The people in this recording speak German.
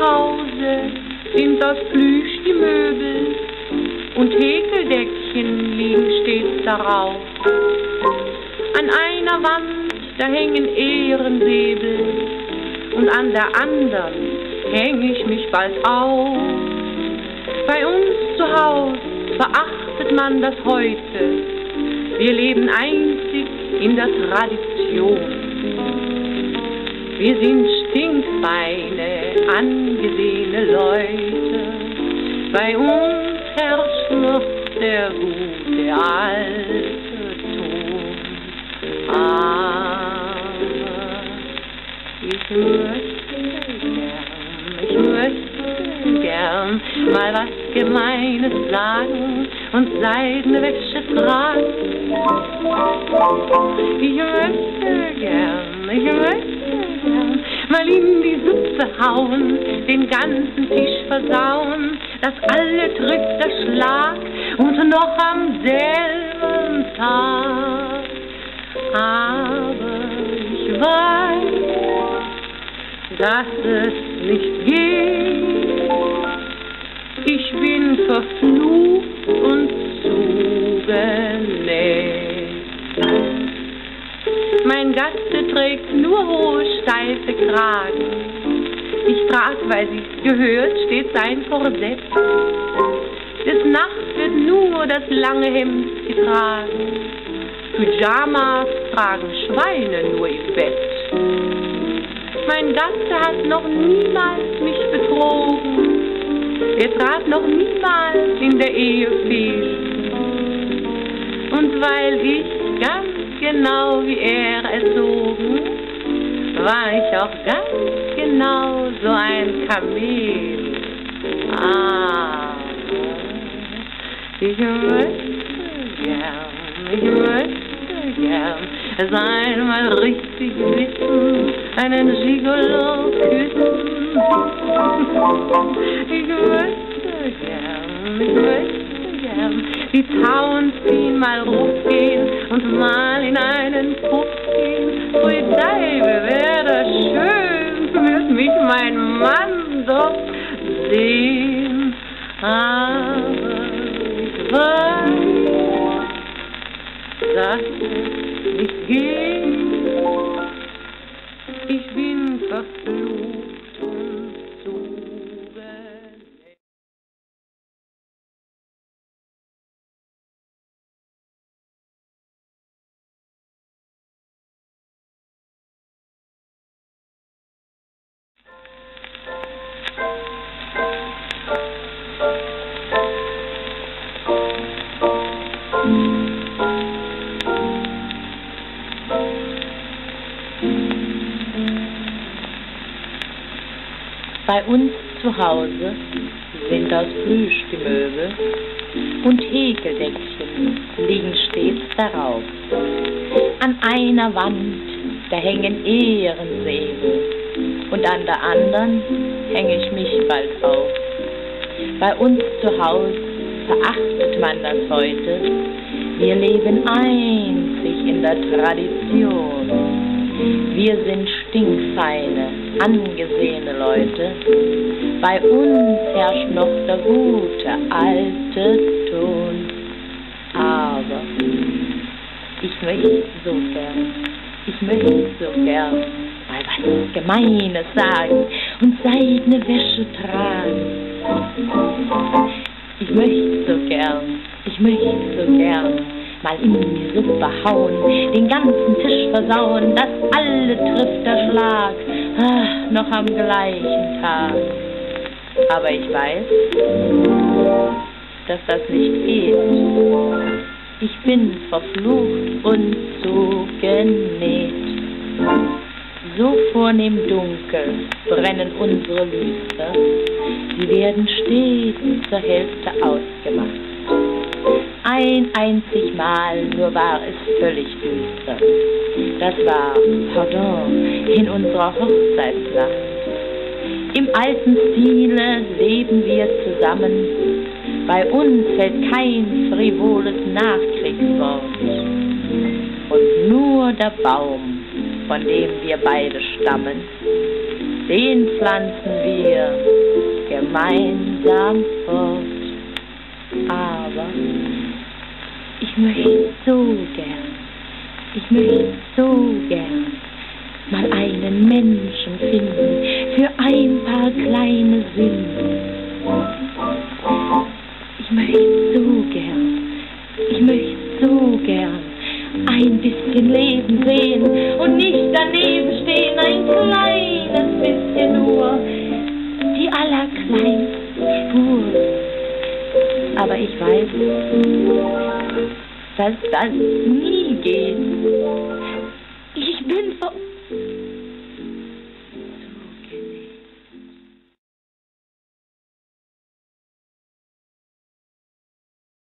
Hause sind aus Plüsch die Möbel und Häkeldeckchen liegen stets darauf. An einer Wand, da hängen Ehrensäbel und an der anderen häng ich mich bald auf. Bei uns zu Haus verachtet man das heute. Wir leben einzig in der Tradition. Wir sind stinkfeine, angesehene Leute. Bei uns herrscht noch der gute alte Ton. Aber ich möchte gern mal was Gemeines sagen und seidene Wäsche tragen. Ich möchte gern mal in die Suppe hauen, den ganzen Tisch versauen, dass alle trifft der Schlag und noch am selben Tag. Aber ich weiß, dass es nicht geht. Ich bin verflucht und zugenäht. Mein Gatte trägt nur hohe, steife Kragen. Ich trag, weil sie's gehört, stets ein Korsett. Des Nachts wird nur das lange Hemd getragen. Pyjamas tragen Schweine nur im Bett. Mein Gatte hat noch niemals mich betrogen. Er trat noch niemals in der Ehe fehl. Und weil ich ganz genau wie er erzogen, war ich auch ganz genau so ein Kamel. Aber ich möchte gern es einmal richtig wissen, einen Gigolo küssen. Ich möchte gern die Tauen ziehen, mal hochgehen und mal in einen Puff gehen. Pfui Deibe, wär das schön, wird mich mein Mann doch sehen. Aber ich weiß, dass es nicht geht. Ich bin verflucht und zugenäht. Bei uns zu Hause sind aus Plüsch die Möbel und Häkeldeckchen liegen stets darauf. An einer Wand, da hängen Ehrensäbel und an der anderen hänge ich mich bald auf. Bei uns zu Haus verachtet man das heute. Wir leben einzig in der Tradition. Wir sind stinkfeine, angesehene Leute. Bei uns herrscht noch der gute alte Ton. Aber ich möchte so gern mal was Gemeines sagen und seidene Wäsche tragen. Ich möchte so gern mal in die Suppe hauen, den ganzen Tisch versauen, dass alle trifft der Schlag, noch am gleichen Tag. Aber ich weiß, dass das nicht geht. Ich bin verflucht und zugenäht. So vornehm dunkel brennen unsere Lüster, sie werden stets zur Hälfte ausgemacht. Ein einzig Mal nur war es völlig düster. Das war, pardon, in unserer Hochzeitsnacht. Im alten Stile leben wir zusammen. Bei uns fällt kein frivoles Nachkriegswort. Und nur der Baum, von dem wir beide stammen, den pflanzen wir gemeinsam fort. Aber ich möchte so gern mal einen Menschen finden für ein paar kleine Sünden. Ich möchte so gern ein bisschen Leben sehen und nicht daneben stehen, ein kleines bisschen nur, die allerkleinste Spur. Aber ich weiß, dass das nie